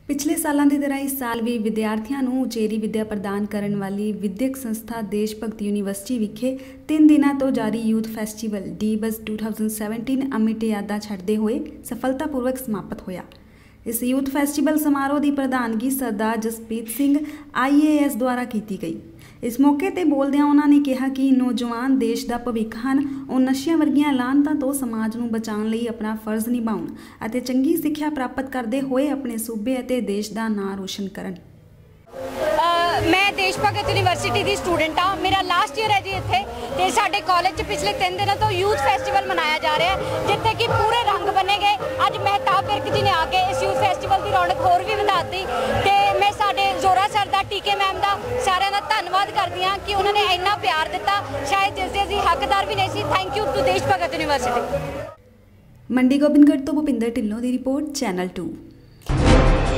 पिछले सालों की तरह इस साल भी विद्यार्थियों को उचेरी विद्या प्रदान करने वाली विद्यक संस्था देश भगत यूनीवर्सिटी विखे 3 दिनों तो जारी यूथ फैसटीवल डी-बस 2017 अमिट यादां छड्डदे हुए सफलतापूर्वक समाप्त होया। इस यूथ फैसटीवल समारोह की प्रधानगी सरदार जसप्रीत सिंह IAS द्वारा की गई। इस मौके पर बोलदियां उन्होंने कहा कि नौजवान देश का भविख हैं और नशियां वर्गियां लानतां तो समाज नूं बचाउण लई अपना फर्ज निभाउण अते चंगी सिक्ख्या प्राप्त करते हुए अपने सूबे अते देश का नां रोशन करन। मैं देश भगत यूनीवर्सिटी की स्टूडेंट हाँ। मेरा लास्ट ईयर है जी इत्थे ते साडे कॉलेज पिछले 3 दिनों तो यूथ फैसटीवल मनाया जा रहा है जिथे कि पूरे रंग बने गए। अज मेहताब विर्क जी ने आके इस यूथ फैसटीवल की रौनक होर भी वधा दी ते मैं साडे जोरा सर दा टीके मैम दा सारिਆਂ ਦਾ ਧੰਨਵਾਦ करदी हाँ कि उन्होंने इन्ना प्यार दिता, शायद जिसके असीं हकदार भी नहीं सी। थैंक यू टू देश भगत यूनीवर्सिटी। मंडी गोबिंदगढ़ तो भुपिंदर ढिल्लों की रिपोर्ट, चैनल 2।